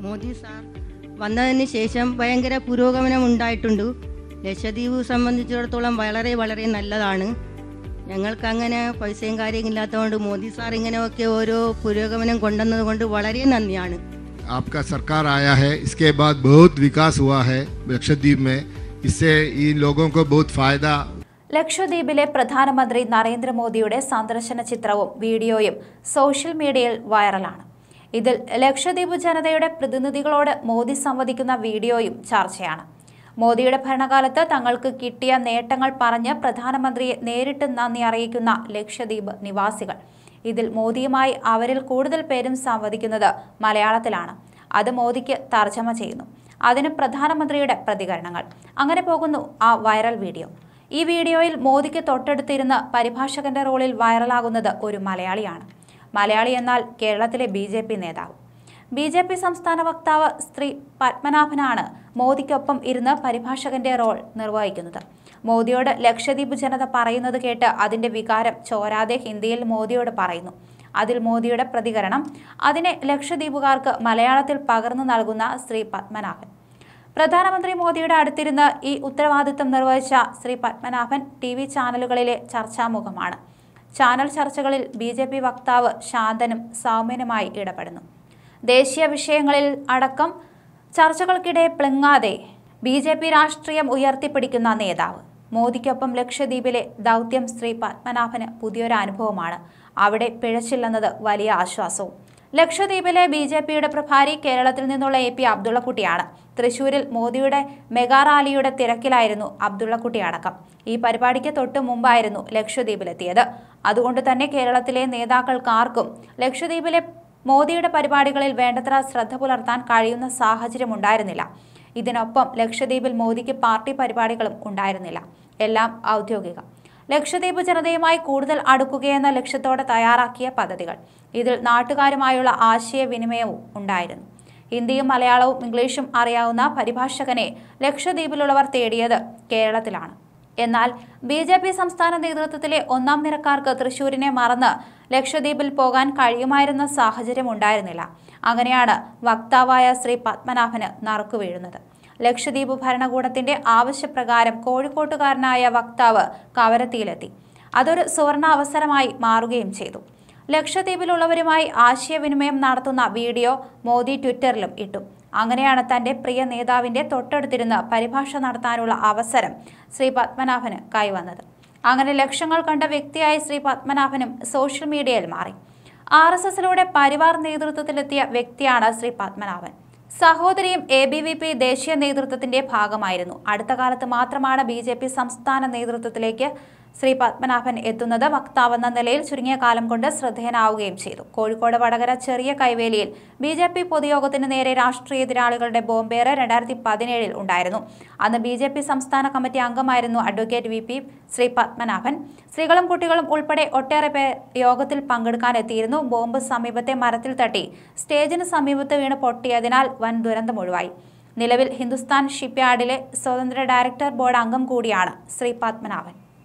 Modi sir വന്നതിന് ശേഷം ഭയങ്കര പുരോഗമനം ഉണ്ടായിട്ടുണ്ട്. ലക്ഷദ്വീപ് സംബന്ധിച്ചിടത്തോളം വളരെ വളരെ നല്ലതാണ്. ഞങ്ങൾക്ക് അങ്ങനെ പൈസയും കാര്യമില്ലാത്തതുകൊണ്ട് മോദി സാർ ഇങ്ങനെയൊക്കെ ഓരോ പുരോഗമനം കൊണ്ടുവന്നത് കൊണ്ട് വളരെ നന്ദിയാണ്. आपका सरकार आया है, इसके बाद बहुत विकास हुआ है लक्षद्वीप में. इससे इन लोगों को बहुत फायदा. ലക്ഷദ്വീപിലെ പ്രധാനമന്ത്രി നരേന്ദ്രമോദിയുടെ സന്ദർശന ചിത്രവും വീഡിയോയും സോഷ്യൽ മീഡിയയിൽ വൈറലാണ്. ഇതിൽ ലക്ഷദ്വീപ് ജനതയുടെ പ്രതിനിധികളോട് മോദി സംവദിക്കുന്ന വീഡിയോയും ചർച്ചയാണ്. മോദിയുടെ ഭരണകാലത്ത് തങ്ങൾക്ക് കിട്ടിയ നേട്ടങ്ങൾ പറഞ്ഞ് പ്രധാനമന്ത്രിയെ നേരിട്ട് നന്ദി അറിയിക്കുന്ന ലക്ഷദ്വീപ് നിവാസികൾ. ഇതിൽ മോദിയുമായി അവരിൽ കൂടുതൽ പേരും സംവദിക്കുന്നത് മലയാളത്തിലാണ്. അത് മോദിക്ക് തർജ്ജമ ചെയ്യുന്നു. അതിന് പ്രധാനമന്ത്രിയുടെ പ്രതികരണങ്ങൾ. അങ്ങനെ പോകുന്നു ആ വൈറൽ വീഡിയോ. ഈ വീഡിയോയിൽ മോദിക്ക് തൊട്ടടുത്തിരുന്ന് പരിഭാഷകന്റെ റോളിൽ വൈറലാകുന്നത് ഒരു മലയാളിയാണ്. മലയാളി എന്നാൽ കേരളത്തിലെ BJP നേതാവ്. BJP സംസ്ഥാന വക്താവ് ശ്രീ പത്മനാഭനാണ് മോദിക്കൊപ്പം ഇരുന്ന് പരിഭാഷകന്റെ റോൾ നിർവഹിക്കുന്നത്. മോദിയോട് ലക്ഷദ്വീപ് ജനത പറയുന്നത് കേട്ട് അതിന്റെ വികാരം ചോരാതെ ഹിന്ദിയിൽ മോദിയോട് പറയുന്നു. അതിൽ മോദിയുടെ പ്രതികരണം. അതിനെ ലക്ഷദ്വീപുകാർക്ക് മലയാളത്തിൽ പകർന്നു നൽകുന്ന ശ്രീ പത്മനാഭൻ. പ്രധാനമന്ത്രി മോദിയുടെ അടുത്തിരുന്ന് ഈ ഉത്തരവാദിത്തം നിർവഹിച്ച ശ്രീ പത്മനാഭൻ TV ചാനലുകളിലെ ചർച്ചാമുഖമാണ്. ചാനൽ ചർച്ചകളിൽ BJP വക്താവ് ശാന്തനും സൗമ്യനുമായി ഇടപെടുന്നു. ദേശീയ വിഷയങ്ങളിൽ അടക്കം ചർച്ചകൾക്കിടെ പ്ലങ്ങാതെ BJP രാഷ്ട്രീയം ഉയർത്തിപ്പിടിക്കുന്ന നേതാവ്. മോദിക്കൊപ്പം ലക്ഷദ്വീപിലെ ദൗത്യം ശ്രീ പത്മനാഭന് പുതിയൊരു അനുഭവമാണ്. അവിടെ പിഴച്ചില്ലെന്നത് വലിയ ആശ്വാസവും. ലക്ഷദ്വീപിലെ BJPയുടെ പ്രഭാരി കേരളത്തിൽ നിന്നുള്ള AP അബ്ദുള്ളക്കുട്ടിയാണ്. തൃശൂരിൽ മോദിയുടെ മെഗാ റാലിയുടെ തിരക്കിലായിരുന്നു അബ്ദുള്ളക്കുട്ടി അടക്കം. ഈ പരിപാടിക്ക് തൊട്ടു മുമ്പായിരുന്നു ലക്ഷദ്വീപിലെത്തിയത്. അതുകൊണ്ട് തന്നെ കേരളത്തിലെ നേതാക്കൾക്കാർക്കും ലക്ഷദ്വീപിലെ മോദിയുടെ പരിപാടികളിൽ വേണ്ടത്ര ശ്രദ്ധ പുലർത്താൻ കഴിയുന്ന സാഹചര്യം ഉണ്ടായിരുന്നില്ല. ഇതിനൊപ്പം ലക്ഷദ്വീപിൽ മോദിക്ക് പാർട്ടി പരിപാടികളും ഉണ്ടായിരുന്നില്ല. എല്ലാം ഔദ്യോഗികം. ലക്ഷദ്വീപ് ജനതയുമായി കൂടുതൽ അടുക്കുകയെന്ന ലക്ഷ്യത്തോടെ തയ്യാറാക്കിയ പദ്ധതികൾ. ഇതിൽ നാട്ടുകാരുമായുള്ള ആശയവിനിമയവും ഉണ്ടായിരുന്നു. ഹിന്ദിയും മലയാളവും ഇംഗ്ലീഷും അറിയാവുന്ന പരിഭാഷകനെ ലക്ഷദ്വീപിലുള്ളവർ തേടിയത് കേരളത്തിലാണ്. എന്നാൽ BJP സംസ്ഥാന നേതൃത്വത്തിലെ ഒന്നാം നിരക്കാർക്ക് തൃശൂരിനെ മറന്ന് ലക്ഷദ്വീപിൽ പോകാൻ കഴിയുമായിരുന്ന സാഹചര്യം ഉണ്ടായിരുന്നില്ല. അങ്ങനെയാണ് വക്താവായ ശ്രീ പത്മനാഭന് നറുക്കുവീഴുന്നത്. ലക്ഷദ്വീപ് ഭരണകൂടത്തിന്റെ ആവശ്യപ്രകാരം കോഴിക്കോട്ടുകാരനായ വക്താവ് കവരത്തിയിലെത്തി. അതൊരു സുവർണ അവസരമായി മാറുകയും ചെയ്തു. ലക്ഷദ്വീപിലുള്ളവരുമായി ആശയവിനിമയം നടത്തുന്ന വീഡിയോ മോദി ട്വിറ്ററിലും ഇട്ടു. അങ്ങനെയാണ് തന്റെ പ്രിയ നേതാവിന്റെ തൊട്ടടുത്തിരുന്ന് പരിഭാഷ നടത്താനുള്ള അവസരം ശ്രീ പത്മനാഭന് കൈവന്നത്. അങ്ങനെ ലക്ഷങ്ങൾ കണ്ട വ്യക്തിയായി ശ്രീ പത്മനാഭനും സോഷ്യൽ മീഡിയയിൽ മാറി. RSSലൂടെ പരിവാർ നേതൃത്വത്തിലെത്തിയ വ്യക്തിയാണ് ശ്രീ പത്മനാഭൻ. സഹോദരിയും ABVP ദേശീയ നേതൃത്വത്തിന്റെ ഭാഗമായിരുന്നു. അടുത്ത കാലത്ത് മാത്രമാണ് BJP സംസ്ഥാന നേതൃത്വത്തിലേക്ക് ശ്രീ പത്മനാഭൻ എത്തുന്നത്. വക്താവെന്ന നിലയിൽ ചുരുങ്ങിയ കാലം കൊണ്ട് ശ്രദ്ധേയനാവുകയും ചെയ്തു. കോഴിക്കോട് വടകര ചെറിയ കൈവേലിയിൽ BJP പൊതുയോഗത്തിന് നേരെ രാഷ്ട്രീയ എതിരാളികളുടെ ബോംബേറ് 2017 ഉണ്ടായിരുന്നു. അന്ന് BJP സംസ്ഥാന കമ്മിറ്റി അംഗമായിരുന്നു അഡ്വക്കേറ്റ് VP ശ്രീ പത്മനാഭൻ. സ്ത്രീകളും കുട്ടികളും ഉൾപ്പെടെ ഒട്ടേറെ പേർ യോഗത്തിൽ പങ്കെടുക്കാനെത്തിയിരുന്നു. ബോംബ് സമീപത്തെ മരത്തിൽ തട്ടി സ്റ്റേജിന് സമീപത്ത് വീണ് പൊട്ടിയതിനാൽ വൻ ദുരന്തം ഒഴിവായി. നിലവിൽ ഹിന്ദുസ്ഥാൻ ഷിപ്പ്യാർഡിലെ സ്വതന്ത്ര ഡയറക്ടർ ബോർഡ് അംഗം കൂടിയാണ് ശ്രീ പത്മനാഭൻ.